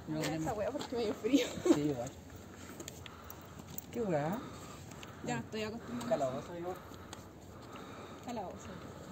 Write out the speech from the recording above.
No, Mira esa weá porque me dio frío. sí, igual. ¿Qué weá? Ya, estoy acostumbrada. Calabozo, igual. Calabozo.